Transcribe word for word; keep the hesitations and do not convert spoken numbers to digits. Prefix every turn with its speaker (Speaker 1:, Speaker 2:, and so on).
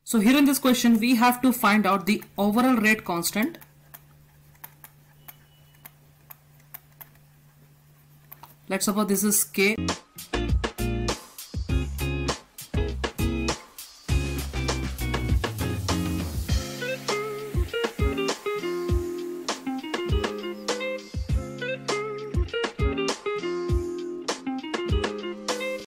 Speaker 1: So here in this question we have to find out the overall rate constant. Let's suppose this is K.